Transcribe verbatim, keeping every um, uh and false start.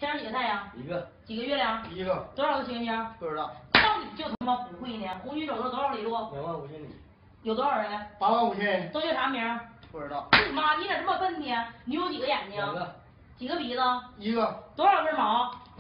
天上几个太阳？ 一个。 几个月亮？ 一个。 多少个行星？ 不知道。 到你就他妈不会呢？红军走了多少里路？ 两万五千里。 有多少人？ 八万五千人。 都叫啥名？ 不知道。 你妈，你咋这么笨呢？你有几个眼睛？ 两个。 几个鼻子？ 一个。 多少根毛？